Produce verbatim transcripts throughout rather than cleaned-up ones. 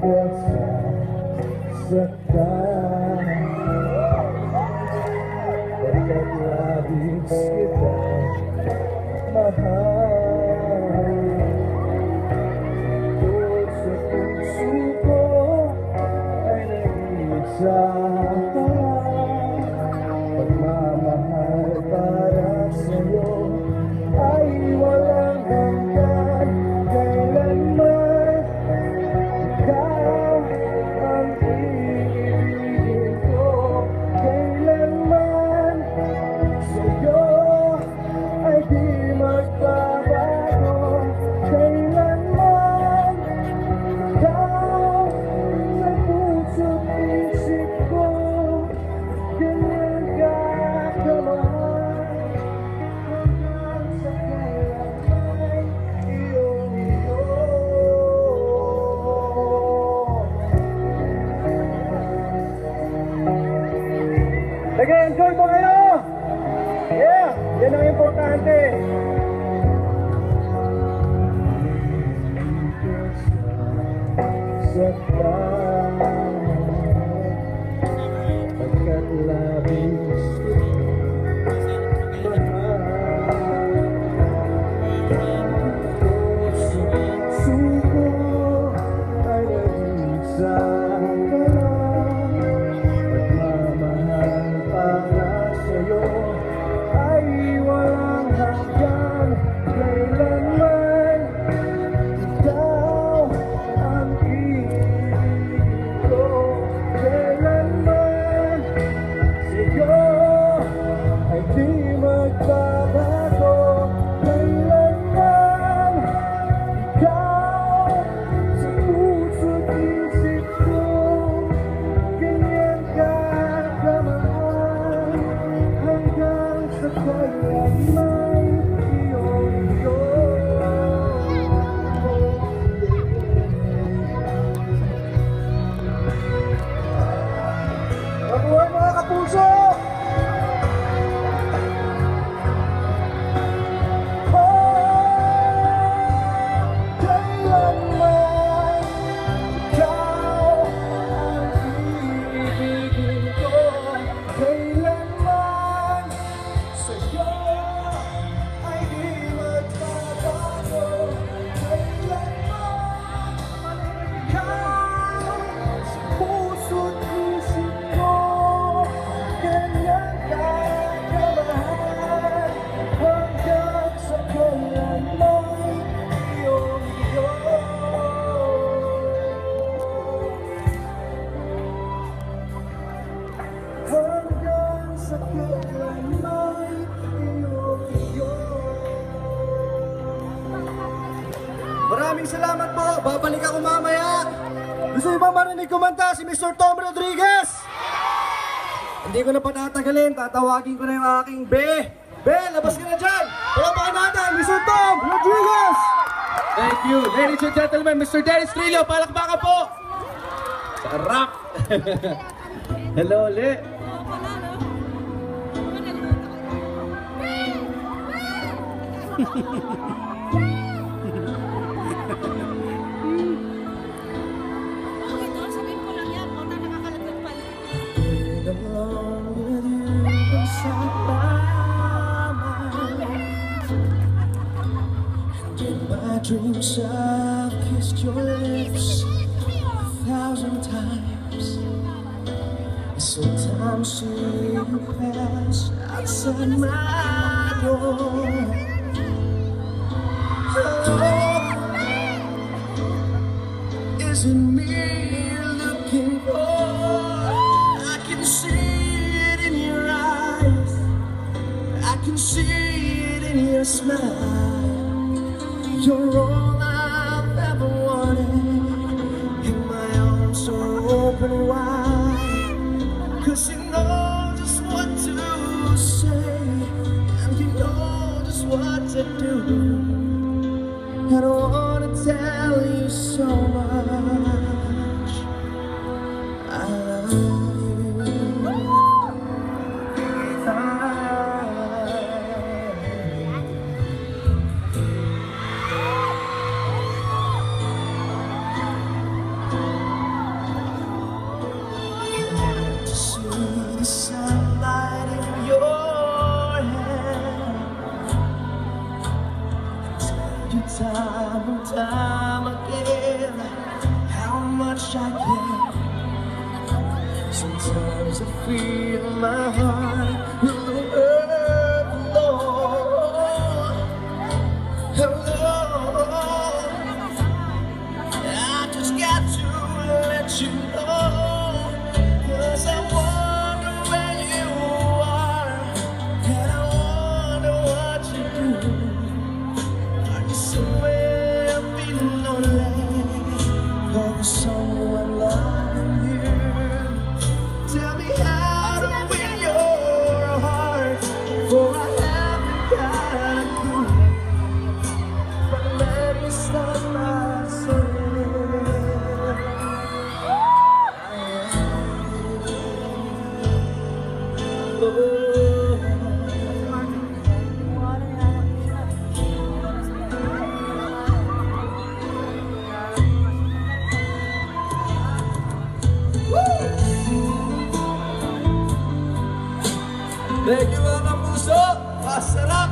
saktan, pagkat labis kita mahal. Bukod sa puso ko ay nag-iisa ka, pagmamahal para sa'yo ay walang hanggan. Kailanman ikaw ang iibigin ko, kailanman sa'yo ay di magbabago. Kailanman ikaw sa puso't isip ko, ganyan ka kamahal. Hanggang sa kailanman iyong iyo. Nag-enjoy ba kayo? Yeah! Yan ang importante. Saktan, pagkat labis kita mahal. Sa puso ko ay nag-iisa ka lang, pagmamahal para sa'yo ay walang hanggan. Kailanman ikaw ang iibigin ko, kailanman sa'yo ay di magbabago. Kailanman ikaw sa puso't isip ko, ganyan ka kamahal. Hanggang sa kailanman iyong iyo. Mabuhay mga kapuso! Kailanman ikaw ang iibigin ko, kailanman sa'yo ay di magbabago. Kailanman ikaw sa puso't isip ko, ganyan ka kamahal. Hanggang sa kailanman iyong iyo. Hanggang sa kailanman iyong iyo. Maraming salamat po. Babalik ako mamaya. Gusto niyo ba marinig kumanta si Mister Tom Rodriguez? Hindi ko na patatagalin. Tatawagin ko na yung aking Be. Be, labas ka na dyan. Palapakan natin, Mister Tom Rodriguez. Thank you. Ladies and gentlemen, Mister Dennis Trillo, palakpakan po! Sarap! Hello ulit. My dreams I've kissed your lips a thousand times. Sometimes see you pass outside my door. Oh, is it me you're looking for? I can see it in your eyes, I can see it in your smile. You're all I've ever wanted, and my arms are open wide. Cause you know just what to say, and you know just what to do. I don't wanna tell you so much I love you. I wish I can. Sometimes I feel my heart will the earth alone. Alone. I just got to let you know, 'cause I wonder where you are, and I wonder what you do. Are you somewhere feeling lonely, or is someone loving you? Tell me how to win your heart, for I haven't got a clue. But let me start by saying thank you mga kapuso! Masarap!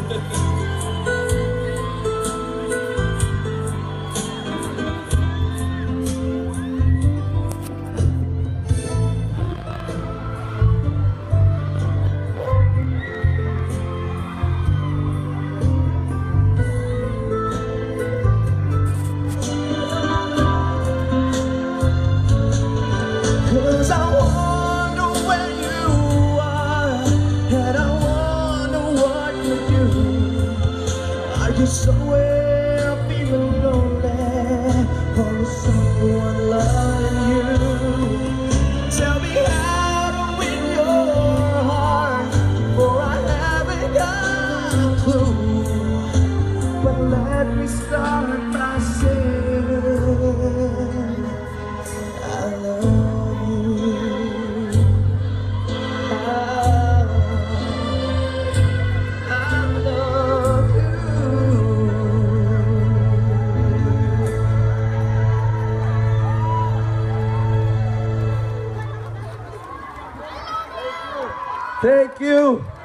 Cause I wonder where you are, and I wonder what you do. Are you somewhere feeling lonely, or is someone loving you? Tell me how to win your heart, for I haven't got a clue. But let me start by saying I love you. Thank you.